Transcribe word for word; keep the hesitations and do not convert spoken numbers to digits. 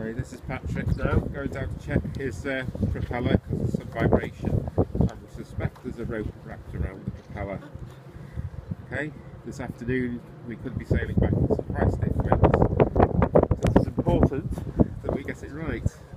Okay, this is Patrick now, going down to check his uh, propeller because there's some vibration and we suspect there's a rope wrapped around the propeller. Okay, this afternoon we could be sailing back in some price difference, so it's important that we get it right.